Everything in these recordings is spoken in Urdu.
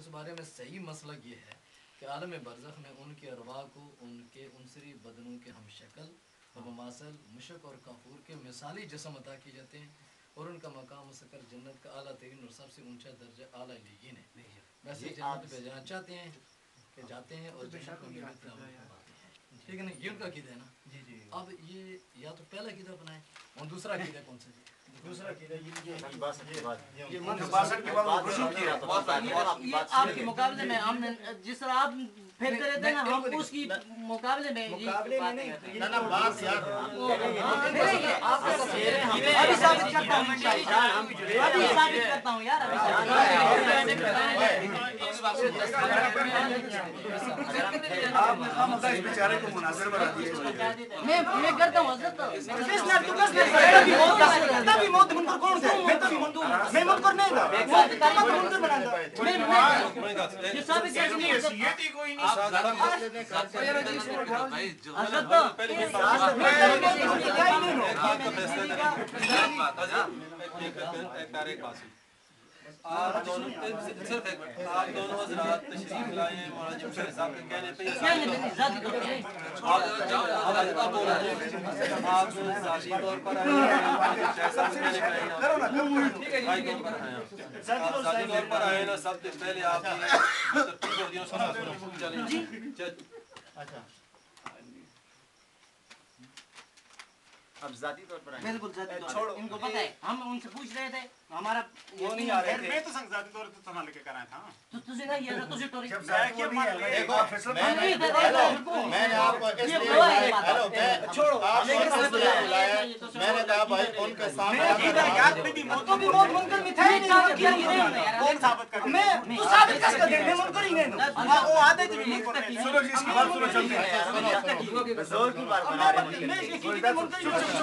اس بارے میں صحیح مسلک یہ ہے کہ عالم برزخ میں ان کے ارواح کو ان کے عنصری بدنوں کے ہم شکل و مماثل مشک اور کافور کے مثالی جسم عطا کی جاتے ہیں اور ان کا مقام سکر جنت کا اعلیٰ ترین اور سب سے اونچا درجہ اعلیٰ علیین ہے. ویسے جنت پہ جانا چاہتے ہیں کہ جاتے ہیں اور جنت کو نعمت فرماتے ہیں. ٹھیک ہے نا, یہ ان کا عقیدہ ہے نا. اب یہ یا تو پہلا عقیدہ اپنائیں اور دوسرا عقیدہ کون سا؟ دوسرا عقیدہ آپ کے مقابلے میں ہم جس طرح آپ پھیرتے رہتے ہیں ہم اس کی مقابلے میں ابھی ثابت کرتا ہوں یار میں کرتا ہوں حضرت آپ دونوں حضرات تشریف لائے ہیں مولانا جمشید صاحب کے کہنے پہ آپ ذاتی طور پر آئے نا سب سے پہلے آپ اب ذاتی طور پر بالکل ذاتی طور ان کو پتہ ہے ہم ان سے پوچھ رہے تھے ہمارا وہ نہیں آ رہے تھے. میں تو سنگ ذاتی طور پر تھا لے کے کرایا تھا تو تجھے نہیں ہے تو ٹوری میں نے آپ کو اس لیے ہیلو چھوڑو آپ نے بلایا میں نے کہا بھائی ان کے سامنے یاد میں بھی موت بھی موت منکر میں تھا کون ثابت کر میں تو ثابت کس کا دے میں منکر ہی نہیں وہ عادت بھی منکر سنو جی اس کی بات سنو چلتے ہیں زور کی بات بنا رہے ہیں. میں اس کی منکر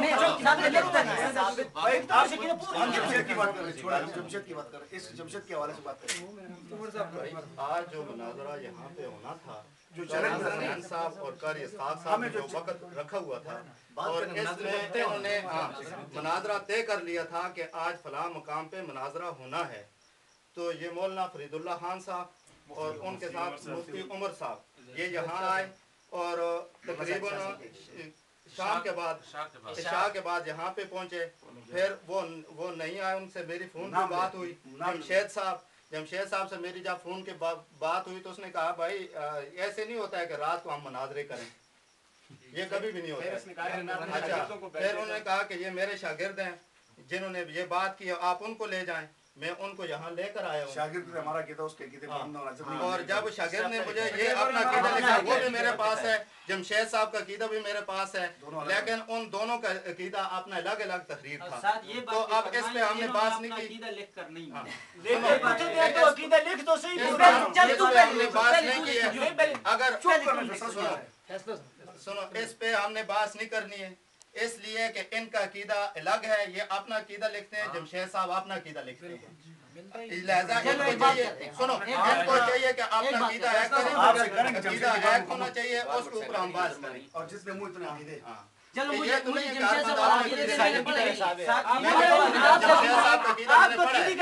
بھائی آپ سے کیا پوچھ جمشید کی بات کر رہے چھوڑا جمشید کی بات کر رہے اس جمشید کے حوالے سے بات کریں. آج جو مناظرہ یہاں پہ ہونا تھا جو جنرل صاحب اور قاری اسحاق صاحب نے جو وقت رکھا ہوا تھا اور اس میں انہوں نے مناظرہ طے کر لیا تھا کہ آج فلاں مقام پہ مناظرہ ہونا ہے, تو یہ مولانا فرید اللہ خان صاحب اور ان کے ساتھ مفتی عمر صاحب یہ یہاں آئے اور تقریباً شام کے بعد عشاء کے بعد یہاں پہ پہنچے. پھر وہ نہیں آئے, ان سے میری فون پہ بات ہوئی. جمشید صاحب سے میری جب فون کی بات ہوئی تو اس نے کہا بھائی ایسے نہیں ہوتا ہے کہ رات کو ہم مناظرے کریں, یہ کبھی بھی نہیں ہوتا. اچھا پھر انہوں نے کہا کہ یہ میرے شاگرد ہیں جنہوں نے یہ بات کی, آپ ان کو لے جائیں. میں ان کو یہاں لے کر آیا ہوں. شاگرد ہمارا عقیدہ اس کے عقیدے پر ہم اور جب شاگرد نے مجھے یہ اپنا عقیدہ لکھا وہ بھی میرے پاس ہے, جمشید صاحب کا عقیدہ بھی میرے پاس ہے, لیکن ان دونوں کا عقیدہ اپنا الگ الگ تحریر تھا. تو اب اس پہ ہم نے بات نہیں کی. لکھ کر نہیں عقیدہ لکھ تو صحیح ہم نے بات نہیں کی ہے. اگر سنو اس پہ ہم نے بات نہیں کرنی ہے اس لیے کہ ان کا عقیدہ الگ ہے, یہ اپنا عقیدہ لکھتے ہیں, جمشید صاحب اپنا عقیدہ لکھتے ہیں. لہذا ان کو چاہیے سنو ان کو چاہیے کہ اپنا عقیدہ ایک کریں, عقیدہ ایک ہونا چاہیے, اس کے اوپر ہم بات کریں. اور جس میں منہ اتنے عقیدے چلو مجھے یہ تو نہیں ہے کہ جمشید صاحب عقیدے سے میں پڑھا جمشید صاحب کا عقیدہ میں نے پڑھا ہے.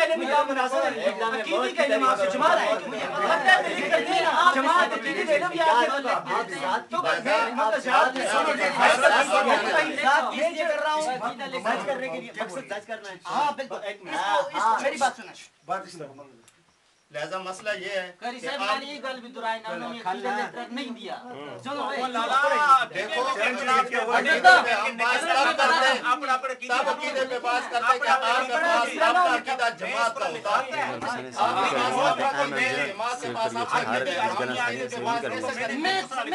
لہذا مسئلہ یہ ہے کہ آپ یہ گل بھی دہرائی نہ نہیں دیا. چلو دیکھو ہم بات تب کرتے ہیں تب عقیدے پہ بات کرتے ہیں کہ آپ کے پاس اپنا عقیدہ جماعت کا ہوتا ہے, آپ کے پاس اپنا عقیدہ جماعت کے پاس اپنا عقیدہ ہے. ہم عقیدے پہ بات کیسے کریں گے؟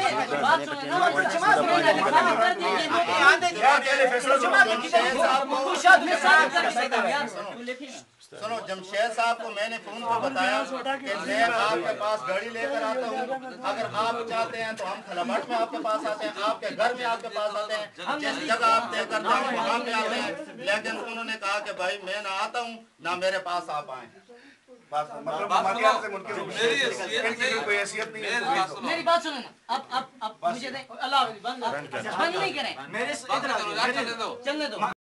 سنو جمشید صاحب کو میں نے فون پہ بتایا کہ میں آپ کے پاس گاڑی لے کر آتا ہوں, اگر آپ چاہتے ہیں تو ہم کھلمٹ میں آپ کے پاس آتے ہیں, آپ کے گھر میں آپ کے پاس آتے ہیں, جس جگہ آپ طے کرتے ہیں وہاں پہ آتے ہیں. لیکن انہوں نے کہا کہ بھائی میں نہ آتا ہوں نہ میرے پاس آپ آئیں. میری بات سنو نا, اب مجھے اللہ بند نہیں کریں, چلنے دو.